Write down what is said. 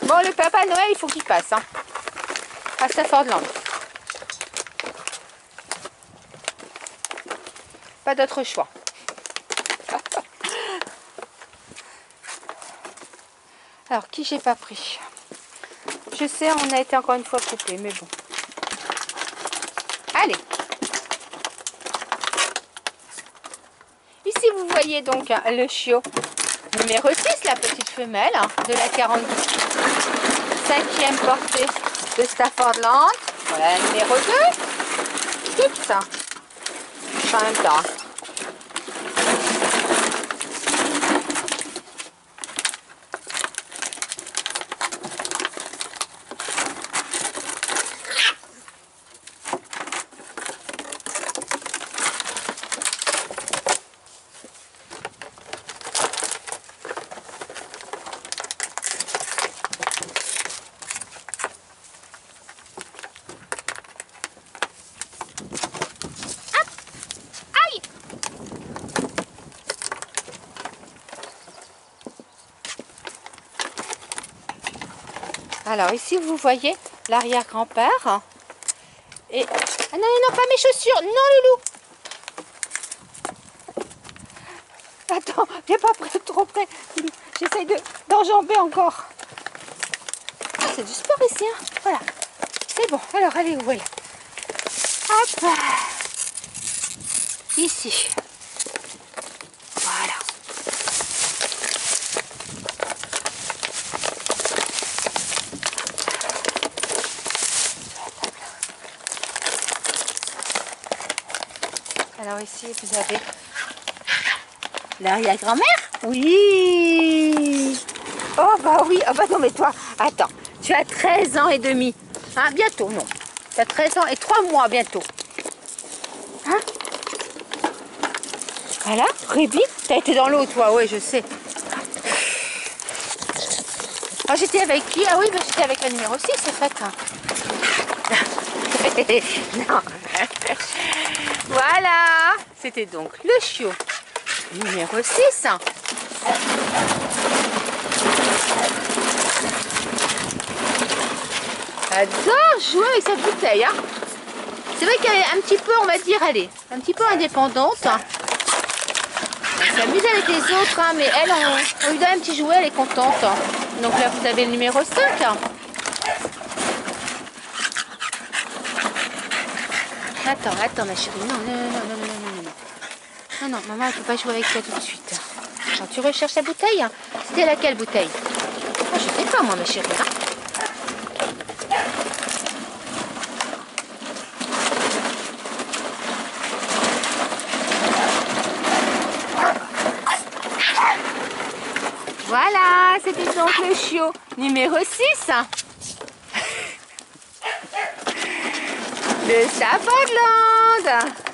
Bon, le Papa Noël, il faut qu'il passe. Hein. À Staffordland. Pas d'autre choix. Alors, qui j'ai pas pris? Je sais, on a été encore une fois coupé, mais bon. Allez. Ici, vous voyez donc hein, le chiot numéro 6, la petite femelle hein, de la 45e portée de Staffordland. Voilà la numéro 2. Tout ça. En même temps. Alors ici vous voyez l'arrière-grand-père. Et... Ah non, non, pas mes chaussures. Non, Loulou. Attends, viens pas trop près. J'essaye d'enjamber encore. Ah, c'est du sport ici. Hein. Voilà. C'est bon. Alors, allez, où elle? Hop. Ici. Voilà. Alors ici, vous avez l'arrière-grand-mère. Oui. Oh bah oui. Oh bah non mais toi, attends. Tu as 13 ans et demi. Hein, bientôt, non. Tu as 13 ans et 3 mois bientôt. Hein? Voilà, Ruby. Tu as été dans l'eau, toi. Oui, je sais. Oh, j'étais avec qui? Ah oui, bah, j'étais avec la numéro 6, c'est fait. Hein. Non. Voilà, c'était donc le chiot numéro 6. Adore jouer avec sa bouteille. Hein. C'est vrai qu'elle est un petit peu, on va dire, elle est un petit peu indépendante. Elle s'amuse avec les autres, hein, mais elle, on lui donne un petit jouet, elle est contente. Donc là, vous avez le numéro 5. Attends, ma chérie. Non. Non, maman, elle ne peut pas jouer avec toi tout de suite. Alors, tu recherches la bouteille? C'était laquelle bouteille? Oh, je sais pas, moi, ma chérie. Hein. Voilà, c'était donc le chiot numéro 6. De Staffordland.